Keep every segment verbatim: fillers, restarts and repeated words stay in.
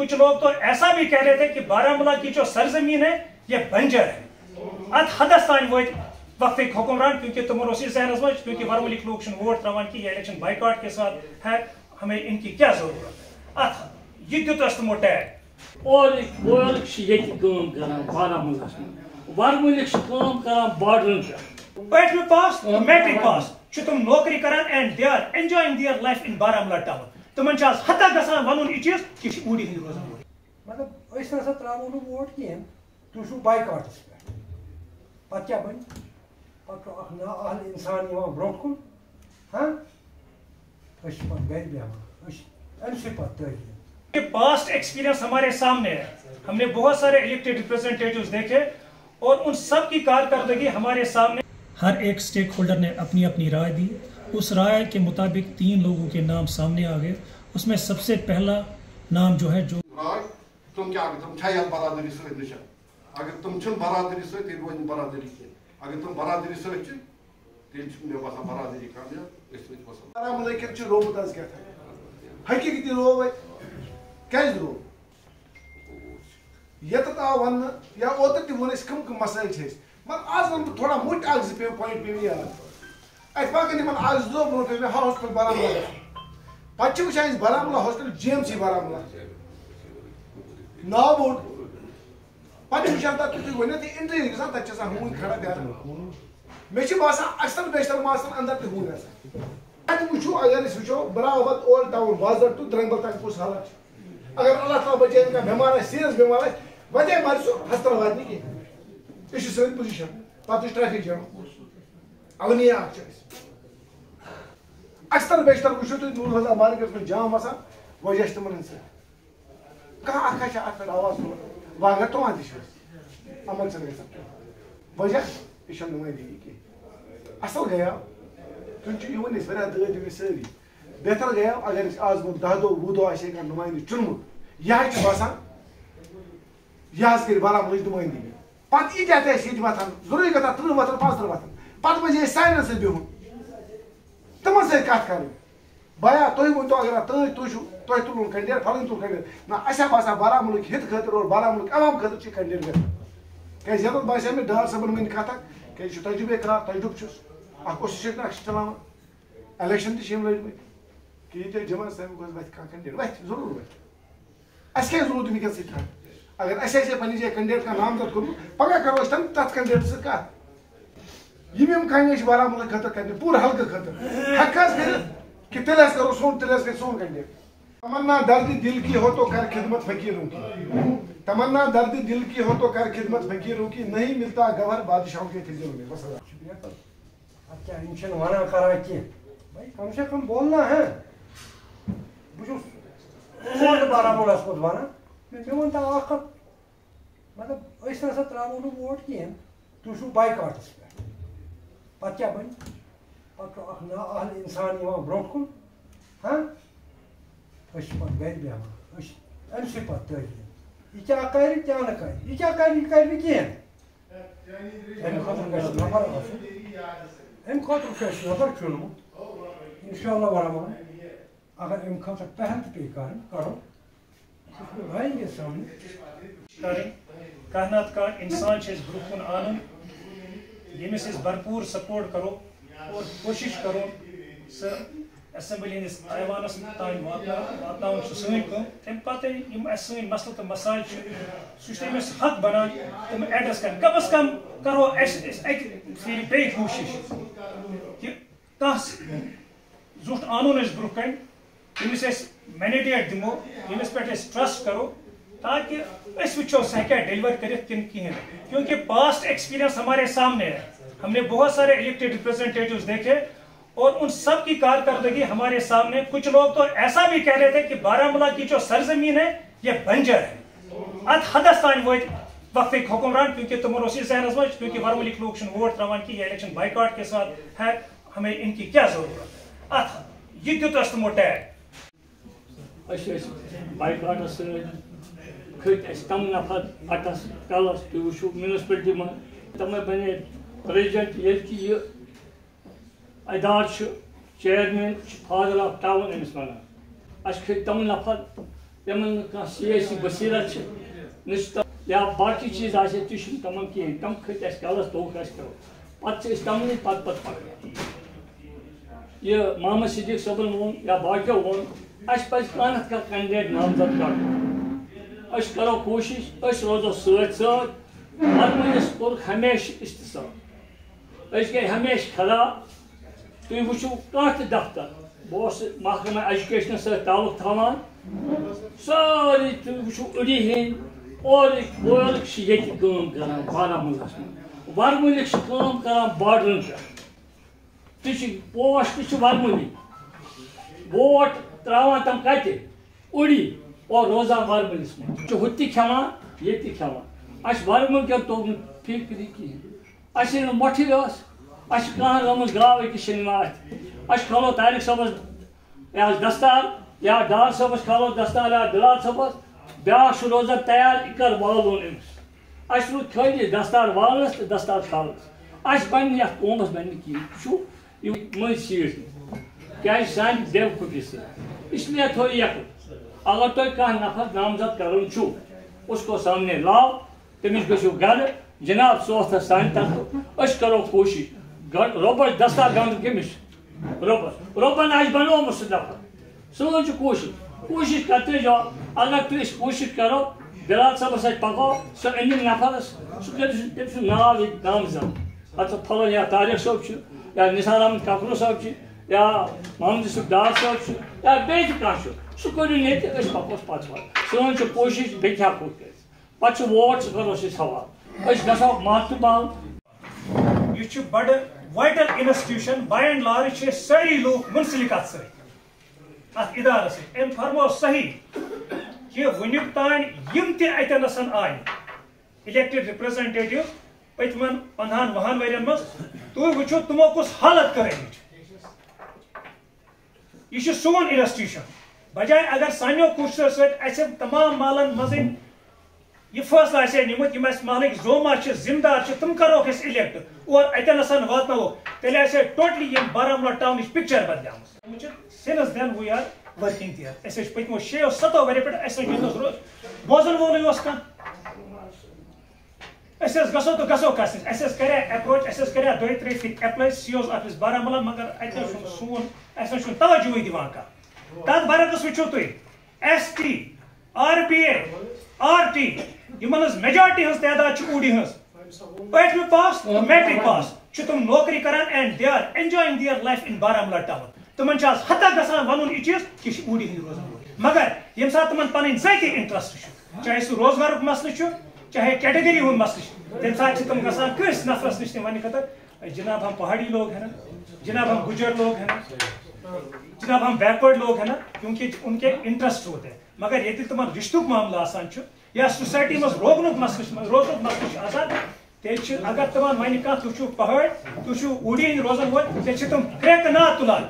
कुछ लोग तो ऐसा भी कह रहे थे कि बारामूला की जो सरजमीन है ये बंजर है। अत हदस तान वो वक्फिक हुक्मरान, क्योंकि तुम उसी जहन मज क्योंकि वर्मलिक लोग वोट त्रवान की इलेक्शन बाइकआउट के साथ है, हमें इनकी क्या जरूरत है। अत यह दित तमो टैग और वर्मलिक बॉर्डर पे पास मैट्रिक पास तुम नौकरी करान and they are enjoying their life in Baramulla town. तुमन हता गसान वन यह चीज कि ऊडी हंद रोजान मतलब अस ना त्रो नो वोट कहें तुम बाइकआउटस पे पत क्या बन पे नाअहल इंसान ब्रो कुन हाँ पे गर बेहमान ये पास्ट एक्सपीरियंस हमारे सामने है। हमने बहुत सारे इलेक्टेड रिप्रेजेंटेटिव्स देखे और उन सब की कारकर्दगी हमारे सामने। हर एक स्टेक होल्डर ने अपनी अपनी राय दी। उस राय के मुताबिक तीन लोगों के नाम सामने आ गए। उसमें सबसे पहला नाम जो है जो तुम क्या तुम छाया बरादरी सहित निशा अगर तुम छुन बरादरी सहित ये रोज बरादरी के अगर तुम बरादरी सहित छ तेल छ मे बसा बरादरी कामयाब इस विच बसा बारामूला के छ रोब तस क्या था हकीकती रोब कैज रोब यत ता वन या ओत ति वन इस कम कम मसाइल छ मगर आज वन थोड़ा मोट आज पे पॉइंट पे यार अत पाकन मन आज दो ब्रो पे हॉस्पिटल बारामूला पछ वचान इस बारामूला हॉस्पिटल जीएमसी बारामूला नाव बोर्ड पछ वचान ता तुझ वन ति इंटरव्यू गसान तच सा हून खड़ा प्यार मे छ बासा अक्सर बेशतर मासन अंदर ति हून गसान आज वुचो अगर इस वुचो बराबर ओल्ड टाउन बाजार टू द्रंगबल तक कुछ हालत अगर अल्लाह ताला बचे इनका बीमार है सीरियस बीमार है वजह मार सो हस्पताल वाद नहीं की इस सही पोजीशन पात ट्रैफिक जाम अवनिया अक्सर बेशतर वुचो तो नूर हज़ार मार्केट में जाम वसा वजह तमन से का आकाश आकर आवाज वागा तो आदि अमल चल गया वजह इशन नुमाइंदगी की असल गया तुम इन इस वह दद दिस सारी बेहतर गया अगर आज वो दह दो वह दो आशे का नुमाइंद चुनमुत यह बसान यह कर बारामूल नुमाइंदगी पत यह वतान जरूरी गता त्रुह वतन पांच त्रुह वतन पत बजे साइन सत बिहुन तमन सत कत कर बया तुम वो अगर तन तुम तुम तुलन कैंडिडेट फलन तुल कैंडिडेट ना असा बसा बारामूल हित खतर और बारामूल अवाम खतर कैंडिडेट क्या ये बासा मे डार सबन वन कत क्या तजुबे कर तजुब चलान इलेक्शन तम लजम कि ये जमा साहब वत कैंडिडेट वत जरूर वत अस क्या जरूरत वनस सत अगर अस पे जाए कैंडिडेट का नाम तक पगह करो तथ कैंडिडेट सत कत यम कम बारामूल खतर कर पूरे हल्के खतर हक कर कि तेल करो सोन तेल कर सोन कैंडिडेट तमन्ना दर्द दिल की हो तो कर खिदमत फकीरों की तमन्ना दर्द दिल की हो तो कर खिदमत फकीरों की नहीं मिलता गवर बादशाहों के खिजरों में। बस शुक्रिया। अब क्या इंशन वाना करा कि भाई कम से कम बोलना है बुझो कौन बारामूला को वाना मैं मैं वन आखर मतलब इस तरह से त्रो नो वोट कहें तुम बाइकआउटस पे पत क्या बन पे नाअहल इंसान ब्रो कुन हाँ पे गर बेहमान अम पे यह क्या कर क्या न कर यह क्या कर कर कहें नफर अम खुद नफर चुनमुत इंशाअल्लाह वरहमान अगर अम खुद पहल पे करो लाएंगे सामने कह नत कह इंसान ब्रुह कुन आन यमिस भरपूर सपोर्ट करो और कोशिश करो स असेंबली हंदिस ऐवानस तान वातावन सही कम तम पे सन मसल तो मसाइल सह हक बनान तुम एड्रेस कर कम अज कम करो फिर पे कोशिश कि कस जुट आनोन ब्रुह कन यमिस मैंडेट दिमो यमिस पे ट्रस्ट करो ताकि वो सह क्या डिलीवर कर कहें, क्योंकि पास्ट एक्सपीरियंस हमारे सामने है। हमने बहुत सारे इलेक्टेड रिप्रेजेंटेटिव्स देखे और उन सब की कारकर्दगी हमारे सामने। कुछ लोग तो ऐसा भी कह रहे थे कि बारामूला की जो सरजमीन है ये बंजर है। अत हदस तान वो वक्फिक हुक्मरान, क्योंकि तुम उसी जहन मज क्योंकि वर्मलिक लोग वोट त्रवान की इलेक्शन बाइकआउट के साथ है, हमें इनकी क्या जरूरत है। अत यह दित तमो टैग बाइकआउटस खत तम नफर अटस कलस तुम वो म्यूनसिपलिटी में तमें बने प्रेजिडेंट ये अदार चेयरमैन फादर ऑफ टाउन अमिस वन अस खत तम नफर تمن کا سیاسی بصیرت نش یا باقی چیز آسے تم تمام کہین تم کھت اس کالس توک اس کرو پتہ تمنے پت پت پکان یہ محمد صدیق صبن وون یا باقیو وون اس پز کانت کا کینڈیڈیٹ نامزد کر اس کرو کوشش اس روزو ست ست مرمنس کور ہمیشہ استثاب اس گئی ہمیشہ کھڑا تھی وچو کانت دفتر بہت محکمہ ایجوکیشن سے تعلق تھاوان ساری تھی وچو اڑی ہند اورک اورک یہ کام کران بارہمولہ ورملک کام کران بارڈرن پہ تھی پوسٹ تھی ورملی ووٹ تراوان تم کتہ اڑی اور روزان ورملس من ہوتی کھیوان یہ کھیوان اس ورمل کیا تو فکری کہین اس مٹھی اس اس کہاں گمز گاو أکس شنوار اس کھولو طارق صبس یا دستار یا ڈار صبس کھولو دستار یا دلال صبس بیاکھ روزان تیار یہ کر والون امس اس رود خالی دستار والنس تو دستار کھالنس اس بن یتھ قومس بن کہین یہ مز سیٹ کیا سان دیو پھٹی سے اس لیے تھو یک اگر تھی کھانا نفر نامزد کرن چھو اس کو سامنے لاؤ تمس گھو گھر جناب سوتھ سان طرف اس کرو کوشش روبس دستار گند کمس روبس روبن آج بنو سہ نفر سون کوشش کوشش کرتے جاؤ اگر تھی کوشش کرو دلال صبس ست پکو سہ انم نفرس سہ کر تم ناو یہ نامزد اتھ پھلن یا طارق صوب یا نثار احمد ککرو صوب یا محمد یوسف ڈار صوب یا بیٚیہِ تہِ کانٛہہ چھُ سُہ کٔرِو ییٚتہِ أسۍ پکوس پتہٕ وتہٕ سٲنۍ چھِ کوٗشِش بیٚیہِ کیٛاہ کوٚر کٔرِتھ پتہٕ چھُ ووٹ سُہ کَروس أسۍ حوالہٕ أسۍ گژھو ماتُبال یہ چھُ بڑٕ vital institution by and large چھِ سٲری لوٗکھ منسلک اتھ سۭتۍ اتھ ادارس سۭتۍ أمۍ فرمو صحیح کہ وُنیُک تانۍ یِم تہِ اتٮ۪نَسن آیہِ الیکٹڈ رِپرٛزنٹیٹِو پٔتمٮ۪ن پندہن وُہن ؤرین منٛز تُہۍ وٕچھِو تِمو کُس حالت کٔر أمِچ یہ چھُ سون انسٹیٹیوشن بجائے اگر سانیو کوششو سۭتۍ اَسہِ تمام محلن منٛز یہ فٲصلہٕ آسہِ ہے نِمُت یِم اَسہِ محلٕکۍ زوما چھِ ذمہٕ دار چھِ تِم کروکھ أسۍ اِلیکٹ اور اتٮ۪نَسن واتناووکھ تیٚلہِ آسہِ ہے ٹوٹلی یِم بارہمولہ ٹاونٕچ پکچر بدلیمٕژ since then we are working there أسۍ ٲسۍ پٔتمو شیٚیو سَتو ؤریو پٮ۪ٹھ اَسہِ ٲسۍ روز بوزن وولٕے اوس کانٛہہ أسۍ ٲسۍ گژھو تہٕ گژھو کس نِش اَسہِ ٲسۍ کرے ایپروچ اَسہِ ٲسۍ کرے دۄیہِ ترٛیٚیہِ پھِرِ apply C O's office Baramulla مگر اتہِ نہ چھُنہٕ سون اَسہِ نہ چھُنہٕ توجہٕے دِوان کانٛہہ تتھ برعکس وٕچھِو تُہۍ S T R P A R T یِمن ہٕنٛز میجارٹی ہٕنٛز تعداد چھِ اوٗڈی ہٕنٛز ٲٹھمہِ پاس تہٕ میٹرک پاس چھِ تِم نوکری کران and they are enjoying their life in Baramulla town تِمن چھِ آز حتہ گژھان ونُن یہِ چیٖز کہِ یہِ چھِ اوٗڈی ہٕنٛدۍ روزان مگر ییٚمہِ ساتہٕ تِمن پنٕنۍ ذٲتی انٹرسٹ چھُ چاہے سُہ روزگارُک مسلہٕ چھُ چاہے کیٹگری ہُنٛد مسلہٕ چھُ تمہِ ساتہٕ چھِ تِم گژھان کٲنٛسہِ نفرس نِش تِم وننہٕ خٲطرٕ جناب ہم پہاڑی لوگ ہیں نا جناب ہم گجر لوگ ہیں نا جناب ہم بیکورڈ لوگ ہیں نا کیونکہ ان کے انٹرسٹ ہوتے ہیں مگر یہ تمن رشتک معاملہ آسان یا سوسائٹی مز روزنک مسلہ روزنک مسلہ آسان تیل اگر تمن ون کھانا تھی چھو پہاڑ تھی چھو اوڑی ہند روزن وول تیل تم کریک نا تلان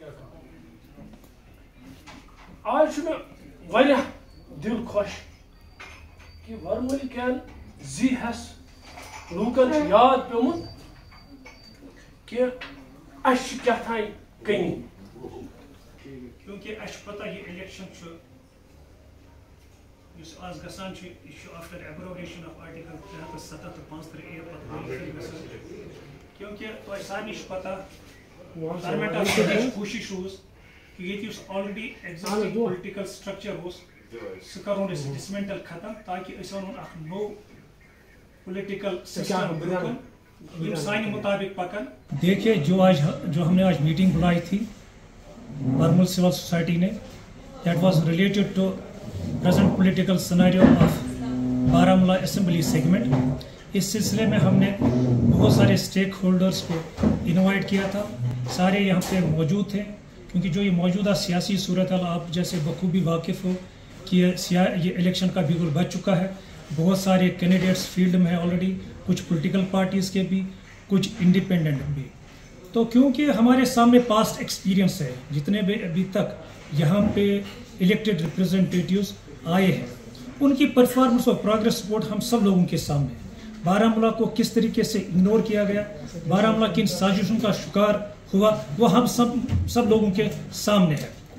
آج واریاہ دل خوش کہ ورملی کین زی ہس لوکن یاد پیومت کہ اس کیا تھائی کمی کیونکہ اس پتہ یہ الیکشن اس آز گسان آفٹر ایبروگیشن آف آرٹیکل ترٛےٚ ہَتھ تہٕ سَتَتھ تہٕ پانٛژھ تٕرٛہ اے پتہٕ کیونکہ تۄہہِ سارنٕے چھُ پتہ گورمنٹ آف انڈیاہٕچ کوٗشِش روٗز کہ ییٚتہِ یُس آلریڈی ایگزسٹنگ پُلٹِکل سٹرکچر اوس سُہ کرون أسۍ ڈسمینٹل ختم تاکہ أسۍ اَنون اکھ نوٚو پولیٹیکل سسٹم برٛونٛہہ کُن یِم سانہِ مطابق پکن. دیکھیے جو آج جو ہم نے آج میٹنگ بلائی تھی برمول سول سوسائٹی نے that was related to present political scenario of Baramulla assembly segment. اس سلسلے میں ہم نے بہت سارے اسٹیک ہولڈرز کو انوائٹ کیا تھا. سارے یہاں پہ موجود تھے کیونکہ جو یہ موجودہ سیاسی صورتحال آپ جیسے بخوبی واقف ہو کہ یہ الیکشن کا بیگل بچ چکا ہے. بہت سارے کینڈیڈیٹس فیلڈ میں ہیں آلریڈی, کچھ پولیٹیکل پارٹیز کے بھی, کچھ انڈیپینڈنٹ بھی. تو کیونکہ ہمارے سامنے پاسٹ ایکسپیرینس ہے, جتنے بھی ابھی تک یہاں پہ الیکٹڈ ریپرزنٹیٹیوز آئے ہیں ان کی پرفارمنس اور پروگریس رپورٹ ہم سب لوگوں کے سامنے ہے. بارہمولہ کو کس طریقے سے اگنور کیا گیا, بارہمولہ کن سازشوں کا شکار ہوا, وہ ہم سب سب لوگوں کے سامنے ہے.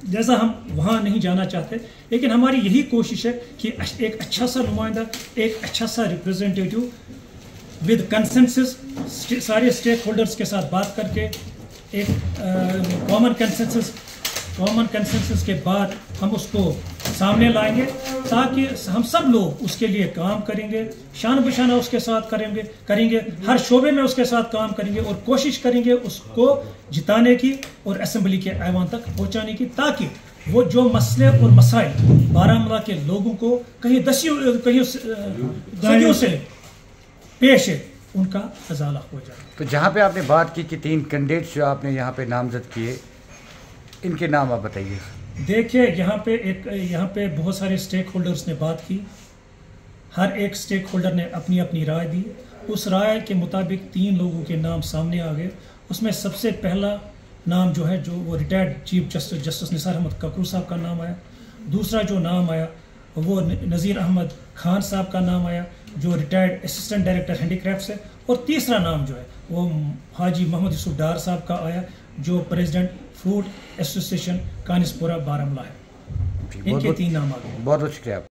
لہذا ہم وہاں نہیں جانا چاہتے، لیکن ہماری یہی کوشش ہے کہ ایک اچھا سا نمائندہ، ایک اچھا سا ریپرزینٹیٹیو ود کنسنسس سارے اسٹیک ہولڈرز کے ساتھ بات کر کے ایک کامن کنسنسس کامن کنسنسس کے بعد ہم اس کو سامنے لائیں گے، تاکہ ہم سب لوگ اس کے لیے کام کریں گے، شان بشانہ اس کے ساتھ کریں گے کریں گے ہر شعبے میں اس کے ساتھ کام کریں گے اور کوشش کریں گے اس کو جتانے کی اور اسمبلی کے ایوان تک پہنچانے کی، تاکہ وہ جو مسئلے اور مسائل بارہمولہ کے لوگوں کو کہیں دسیوں کہیں صدیوں سے پیش ہے ان کا ازالہ ہو جائے۔ تو جہاں پہ آپ نے بات کی کہ تین کینڈیڈیٹس جو آپ نے یہاں پہ نامزد کیے، ان کے نام آپ بتائیے۔ دیکھیے یہاں پہ ایک یہاں پہ بہت سارے اسٹیک ہولڈرز نے بات کی، ہر ایک اسٹیک ہولڈر نے اپنی اپنی رائے دی، اس رائے کے مطابق تین لوگوں کے نام سامنے آ گئے۔ اس میں سب سے پہلا نام جو ہے جو وہ retired chief justice justice Nisar Ahmad Kakroo صاحب کا نام آیا، دوسرا جو نام آیا وہ نذیر احمد خان صاحب کا نام آیا جو retired assistant director handicrafts ہے، اور تیسرا نام جو ہے وہ حاجی محمد یوسف ڈار صاحب کا آیا جو پریزیڈنٹ فروٹ ایسوسیشن کانس پورہ بارہمولہ ہے۔ ان کے تین نام آ گئے۔ بہت بہت شکریہ آپ